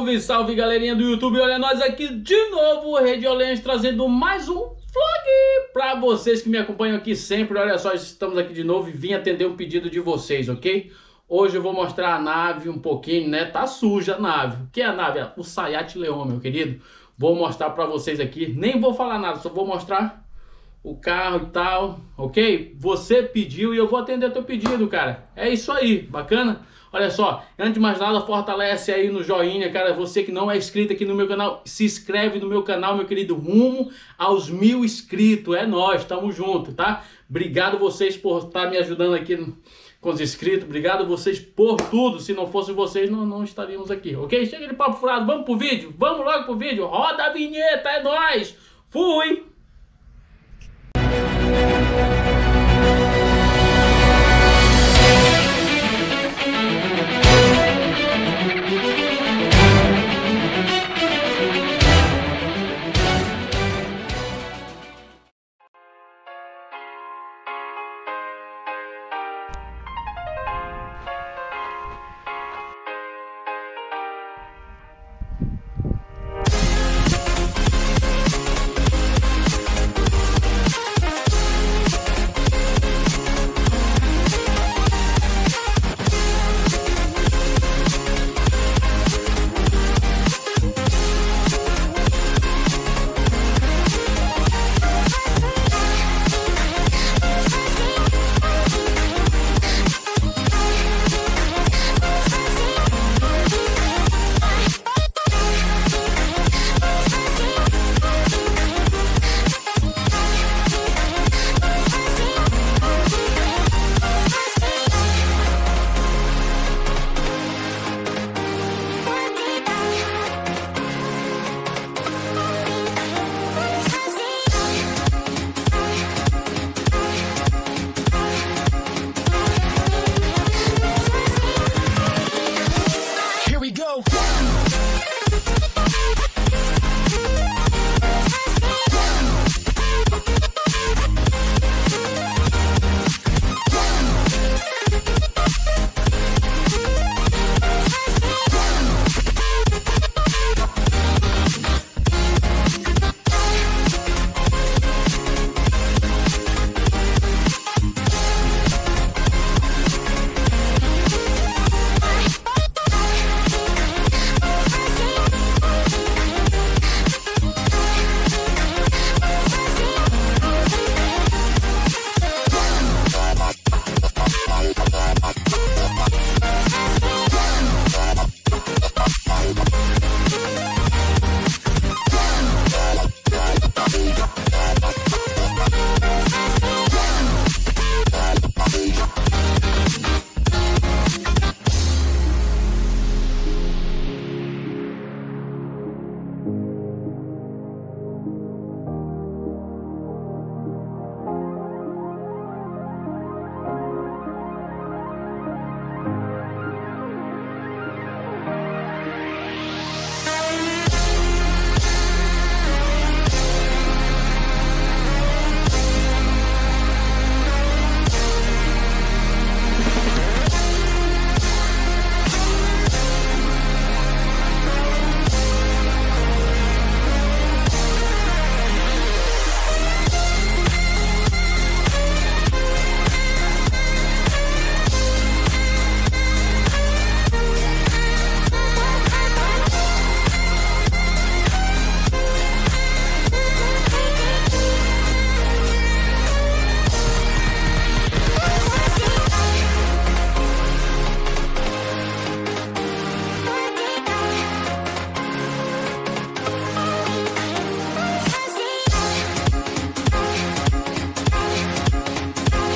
Salve, salve galerinha do YouTube, olha nós aqui de novo, Rede Orleans, trazendo mais um vlog pra vocês que me acompanham aqui sempre. Olha só, estamos aqui de novo e vim atender um pedido de vocês, ok? Hoje eu vou mostrar a nave um pouquinho, né? Tá suja a nave. O que é a nave? O Sayat Leon, meu querido. Vou mostrar pra vocês aqui, nem vou falar nada, só vou mostrar o carro e tal, ok? Você pediu e eu vou atender teu pedido, cara. É isso aí, bacana? Olha só, antes de mais nada, fortalece aí no joinha, cara. Você que não é inscrito aqui no meu canal, se inscreve no meu canal, meu querido, rumo aos 1000 inscritos. É nóis, tamo junto, tá? Obrigado vocês por estar me ajudando aqui com os inscritos. Obrigado vocês por tudo. Se não fossem vocês, não estaríamos aqui, ok? Chega de papo furado, vamos pro vídeo? Vamos logo pro vídeo. Roda a vinheta, é nóis. Fui!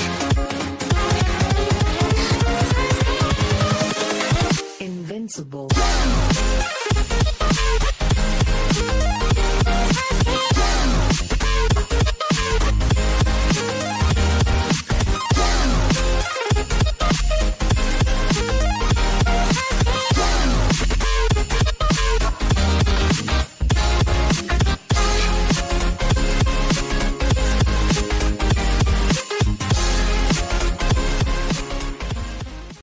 Invincible.